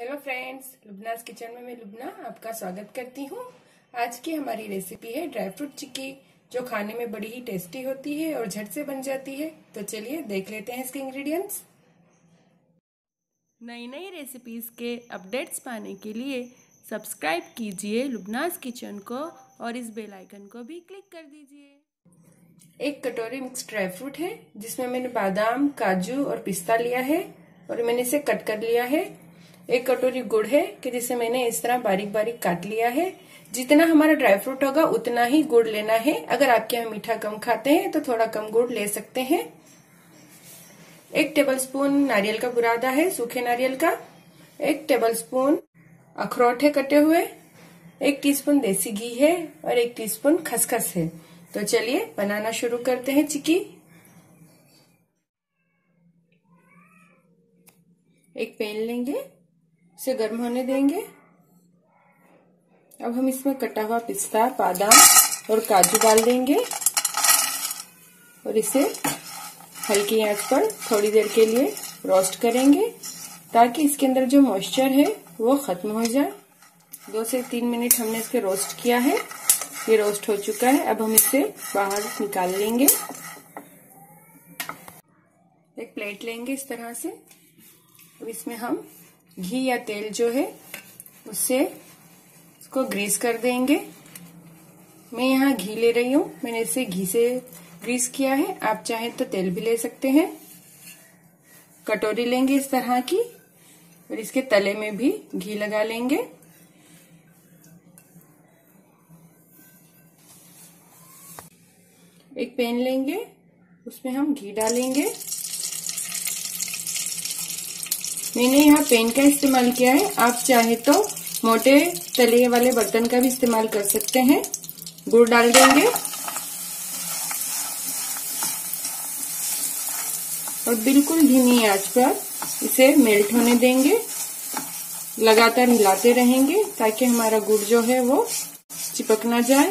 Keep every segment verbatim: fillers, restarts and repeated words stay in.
Hello friends, लुबनास kitchen में मैं लुबना आपका स्वागत करती हूँ। आज की हमारी रेसिपी है ड्राई फ्रूट चिक्की, जो खाने में बड़ी ही टेस्टी होती है और झट से बन जाती है। तो चलिए देख लेते हैं इसके इंग्रेडिएंट्स। नई नई रेसिपीज के अपडेट्स पाने के लिए सब्सक्राइब कीजिए लुबनास किचन को और इस बेल आइकन को भी क्लिक कर दीजिए। एक कटोरी मिक्स ड्राई फ्रूट है, जिसमें मैंने बादाम, काजू और पिस्ता लिया है और मैंने इसे कट कर लिया है। एक कटोरी गुड़ है कि जिसे मैंने इस तरह बारीक बारीक काट लिया है। जितना हमारा ड्राई फ्रूट होगा उतना ही गुड़ लेना है। अगर आपके यहाँ मीठा कम खाते हैं तो थोड़ा कम गुड़ ले सकते हैं। एक टेबलस्पून नारियल का बुरादा है, सूखे नारियल का। एक टेबलस्पून अखरोट है कटे हुए। एक टीस्पून देसी घी है और एक टीस्पून खसखस है। तो चलिए बनाना शुरू करते हैं चिक्की। एक पैन लेंगे, इसे गर्म होने देंगे। अब हम इसमें कटा हुआ पिस्ता, बादाम और काजू डाल देंगे और इसे हल्की आंच पर थोड़ी देर के लिए रोस्ट करेंगे, ताकि इसके अंदर जो मॉइस्चर है वो खत्म हो जाए। दो से तीन मिनट हमने इसके रोस्ट किया है। ये रोस्ट हो चुका है। अब हम इसे बाहर निकाल लेंगे। एक प्लेट लेंगे इस तरह से। अब इसमें हम घी या तेल जो है उससे इसको ग्रीस कर देंगे। मैं यहाँ घी ले रही हूँ, मैंने इसे घी से ग्रीस किया है। आप चाहें तो तेल भी ले सकते हैं। कटोरी लेंगे इस तरह की और इसके तले में भी घी लगा लेंगे। एक पैन लेंगे, उसमें हम घी डालेंगे। मैंने यहाँ पैन का इस्तेमाल किया है। आप चाहे तो मोटे तले वाले बर्तन का भी इस्तेमाल कर सकते हैं। गुड़ डाल देंगे और बिल्कुल धीमी आंच पर इसे मेल्ट होने देंगे। लगातार हिलाते रहेंगे ताकि हमारा गुड़ जो है वो चिपक ना जाए।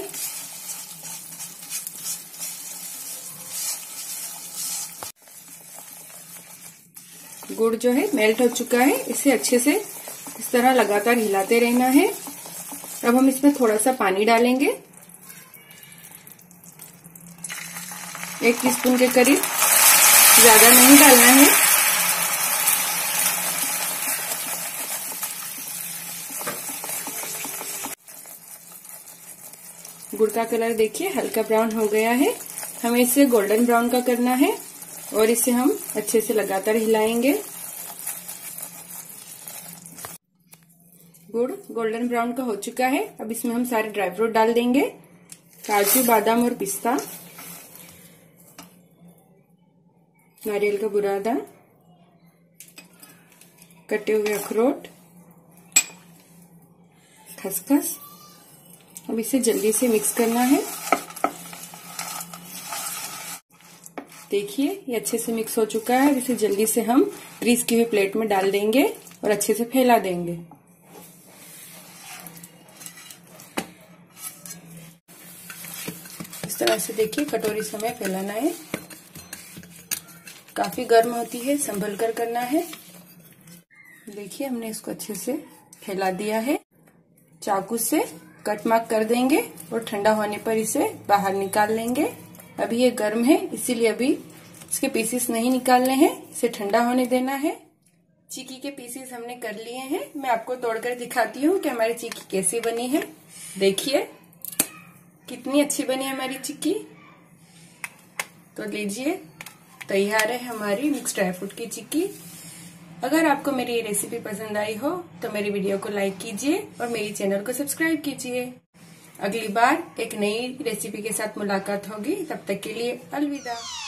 गुड़ जो है मेल्ट हो चुका है। इसे अच्छे से इस तरह लगातार हिलाते रहना है। अब हम इसमें थोड़ा सा पानी डालेंगे, एक टीस्पून के करीब, ज्यादा नहीं डालना है। गुड़ का कलर देखिए हल्का ब्राउन हो गया है। हमें इसे गोल्डन ब्राउन का करना है और इसे हम अच्छे से लगातार हिलाएंगे। गुड़ गोल्डन ब्राउन का हो चुका है। अब इसमें हम सारे ड्राई फ्रूट डाल देंगे, काजू, बादाम और पिस्ता, नारियल का बुरादा, कटे हुए अखरोट, खसखस। अब इसे जल्दी से मिक्स करना है। देखिए ये अच्छे से मिक्स हो चुका है। इसे जल्दी से हम ग्रीस की हुई प्लेट में डाल देंगे और अच्छे से फैला देंगे। इस तरह से देखिए कटोरी से हमें फैलाना है। काफी गर्म होती है, संभल कर करना है। देखिए हमने इसको अच्छे से फैला दिया है। चाकू से कट मार्क कर देंगे और ठंडा होने पर इसे बाहर निकाल लेंगे। अभी ये गर्म है, इसीलिए अभी इसके पीसेस नहीं निकालने हैं, इसे ठंडा होने देना है। चिक्की के पीसेस हमने कर लिए हैं। मैं आपको तोड़कर दिखाती हूँ कि हमारी चिक्की कैसी बनी है। देखिए कितनी अच्छी बनी है हमारी चिक्की। तो लीजिए, तैयार है हमारी मिक्स ड्राई फ्रूट की चिक्की। अगर आपको मेरी ये रेसिपी पसंद आई हो तो मेरी वीडियो को लाइक कीजिए और मेरी चैनल को सब्सक्राइब कीजिए। अगली बार एक नई रेसिपी के साथ मुलाकात होगी। तब तक के लिए अलविदा।